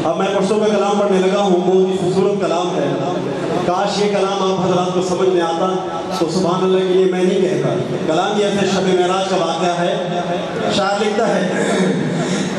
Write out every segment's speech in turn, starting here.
अब मैं परसों का कलाम पढ़ने लगा हूँ, बहुत ही खूबसूरत कलाम है। काश ये कलाम आप हज़रात को समझ में आता तो सुभान अल्लाह के लिए मैं नहीं कहता। कलाम ये है, शब मेराज का वाक़या है। शायर लिखता है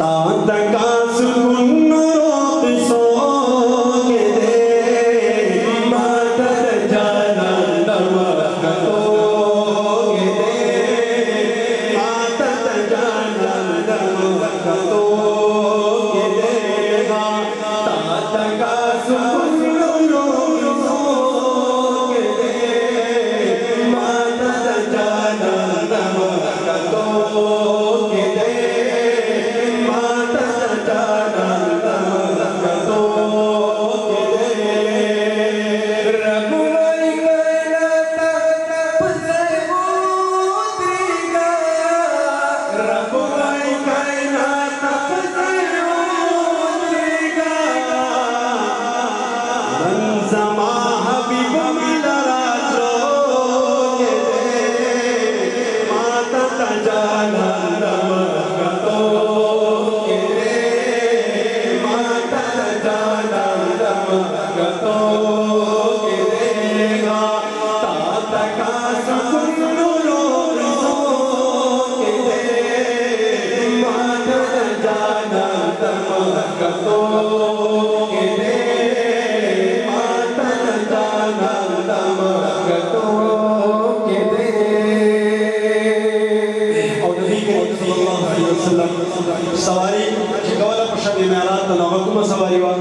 सवारी शिकवाला प्रशाद मेराज तनावकुम सवारी वा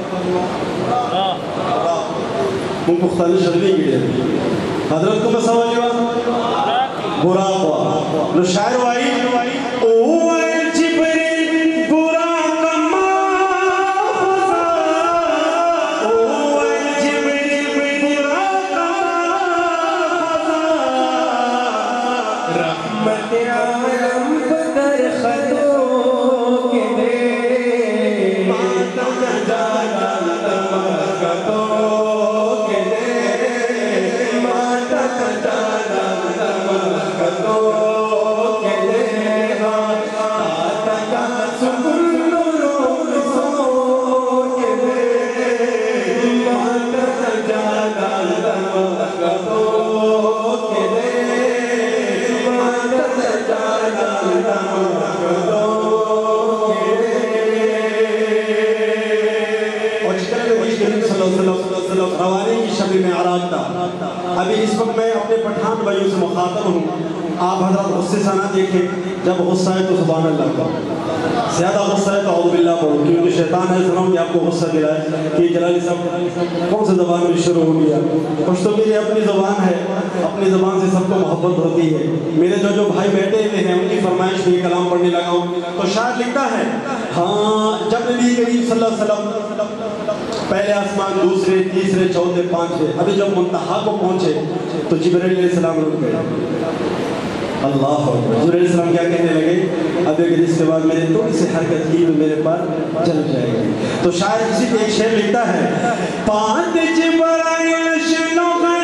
मुख्तार शर्मी की हजरत को सवारी वा बुराक वा लो शायर वाई ओ जिब्रील बुराक मा ओ जिब्रील बुराक रहमत आलम बदर खतो अभी इस वक्त मैं अपने पठान भाइयों से मुखातब हूँ। आप हज़रात गुस्से से ना देखें, जब गुस्सा है तो सुभान अल्लाह का, ज़्यादा गुस्सा है तो औज़ु बिल्लाह पढ़ो, क्योंकि शैतान है सुनो कि आपको गुस्सा दिलाए कि जलाली साहब कौन सी ज़बान में शुरू हो गया। कुछ तो मेरी अपनी ज़बान है, अपनी ज़बान से सबको मोहब्बत होती है। मेरे जो भाई बैठे हुए हैं उनकी फरमाइश में कलाम पढ़ने लगा हूँ। तो शायर लिखता है, हाँ जब नबी करीम सल्लल्लाहु अलैहि वसल्लम पहले आसमान, दूसरे, तीसरे, चौथे, पांचवे, अभी जब मुंतहा को पहुंचे तो जिब्रील अलैहिस्सलाम रुक गए। अल्लाह जिब्रील अलैहिस्सलाम क्या कहने लगे, अब अगर इसके बाद मैंने थोड़ी सी हरकत की तो मेरे पर जल जाएगा। तो शायद इसी पे एक शेर लिखता है, पांच जिब्राइल शनो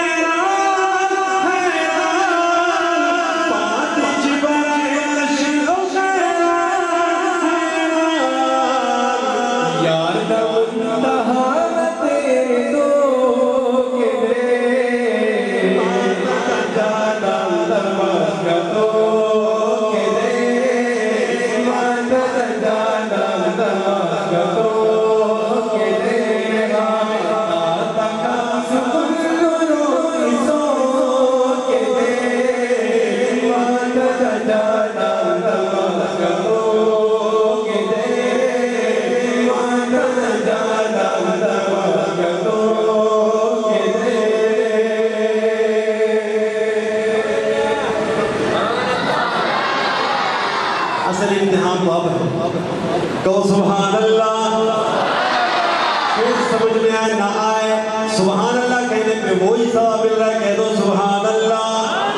कहो सुभान अल्लाह। फिर समझ में आए ना आए, सुभान अल्लाह कहने पे वही सवाब मिल रहा है, कह दो सुभान अल्लाह।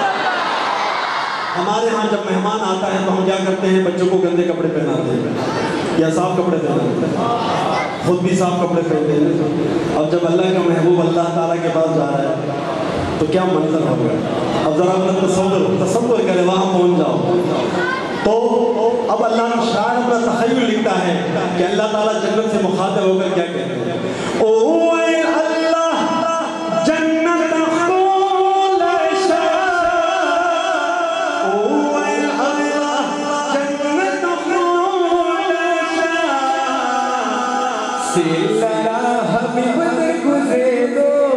हमारे यहाँ जब मेहमान आता है तो हम क्या करते हैं, बच्चों को गंदे कपड़े पहनाते हैं या साफ कपड़े पहनाते हैं, खुद भी साफ कपड़े पहनते हैं। और जब अल्लाह का महबूब अल्लाह ताला के पास जा रहा है तो क्या मंजर होगा। अब जरा अपना तसव्वुर करें, वहाँ पहुँच जाओ तो अब अल्लाह ने शायर अपना तखय्युल लिखता है कि अल्लाह ताला जन्नत से मुखातिब होकर क्या कहते हैं, ओ अल्लाह जन्नत खुल शा, ओ अल्लाह जन्नत खुल शा, सिलरा हबीब गुज़रे दो